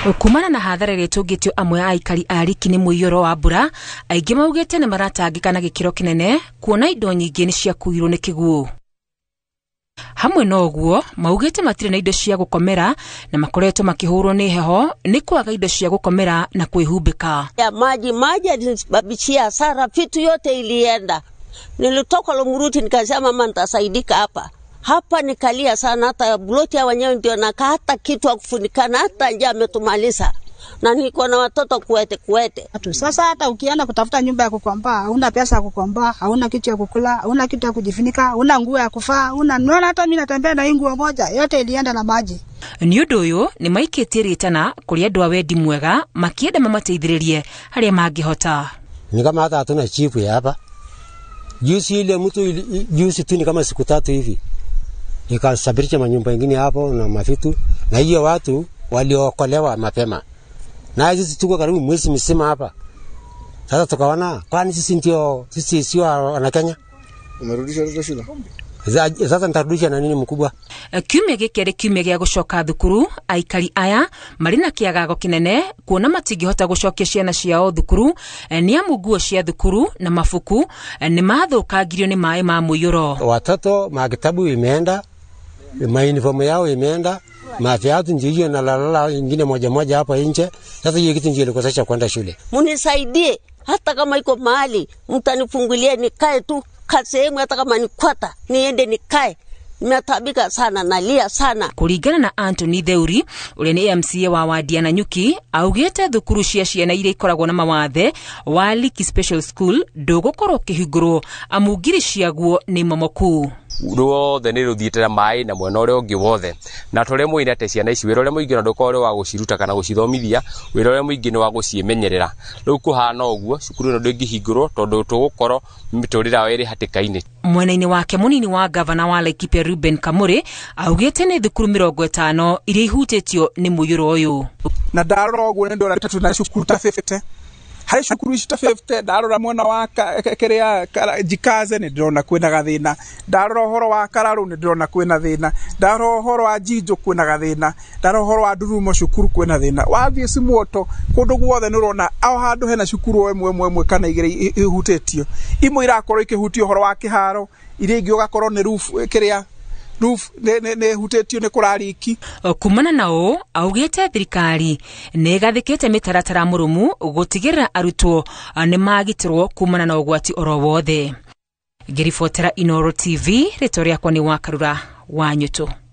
Kumana na hathara iria tungitio amwe a aikari a Riki ni muiyoro wa mbura, aingi maugite ni maratangika na gikiro kinene kuona indo nyingi ni ciakuirwo ni kiguo. Hamwe no guo maugite matire na indo cia gukomera na makoretwo makihurwo ni heho ni kwaga indo cia gukomera na kwihumbika. Ya maji alisababishia hasara, vitu yote ilienda. Nilitoka Lomuruti nikasema mama nitasaidika hapa. Hapa nikalia sana, hata buloti ya wenyewe ndio nakaa, hata kitu wa kufunikana, hata njaa ametumaliza. Na niko na watoto kuwete. Sasa hata ukienda kutafuta nyumba ya kukomba, hauna pesa ya kukomba, hauna kitu ya kukula, hauna kitu ya kujifunika, hauna nguo ya kuvaa, unaona hata mimi natembea na hii nguo moja, yote ilienda na maji. Ni undu uyu ni maikite ritana kuri andu a wendi mwega makienda mamateithiririe haria mangihota. Ni kama hata hatuna chifu ya hapa. Juzi ile mtu juzi tu ni kama siku 3 hivi. Nikasabirisha manyumba mengine hapo na mafitu, na hiyo watu waliokolewa mapema. Na sisi tuko karibu mwezi mzima hapa. Sasa tukaona kwani sisi sio wana Kenya. Umerudisha shule? Sasa nitarudisha na nini mkubwa? Kiumia gikere kiumia gia gucoka thukuru, aikari aya marina kiagago kinene kuona matingihota gucokia ciana ciao thukuru, ni amu nguo cia thukuru na mafuku ni mathukangirio ni mai ma muiyoro. Watoto makitabu imeenda, uniform yao imeenda, maviatu ndio na lalala ingine moja hapa nje. Sasa hiyo kitu ndio ilikosesha kwenda shule. Munisaidie hata kama iko mahali mtanifungulie nikae tu kasehemu, hata kama ni kwata niende nikae. Nimetabika sana, nalia sana. Kuringana na Anthony Theuri ule ni MCA wa wadi ya Nanyuki, augite thukuru cia ciana iria ikoragwo na mawathe wa Riki Special School ndugukorwo kihingurwo amugiri ciaguo ni momoku. Ruothe ni ruthiitira mai na mwena uria ungi wothe, na tore muine ate ciana ici wira uria muingi ndukore wa guciruta kana gucithomithia, wira uria muingi ni wa guciemenyerera. Riu kuhana uguo cukuru no ndingihingurwo tondu tugukorwo miturira weri hatikaine. Mwena-ini wake munini wa gavana wa Laikipia Reuben Kamuri augite ni thukuru 50 iria ihutitio ni muiyoro uyu. Na ndarora uguo ni ndora bitatu na cukuru ta 50. Hari cukuru ta 50 ndarora mwena wa keria jikaze ni ndirona kwina gathina, ndarora horo wa Kararu ni ndirona kwina thina, ndarora horo wa Jinjo kwina gathina, ndarora horo wa Ndurumo cukuru kwina thina. Wathie Simuoto kundu guothe ni urona aho handu hena cukuru emwe kana igire ihutitio. Imwe irakorwo ikihutio horo wa Kiharo, iria ingi ugakorwo ni roof keria ne hutetio ne kurariki. Kumana nao augite thirikari ne gathikite mitaratara murumu gutigirira arutwo ne magitirwo kumana na ugwati oro wothe. Ngiribotera Inooro TV, ritoria kwa ni Wakarura wa Nyuto.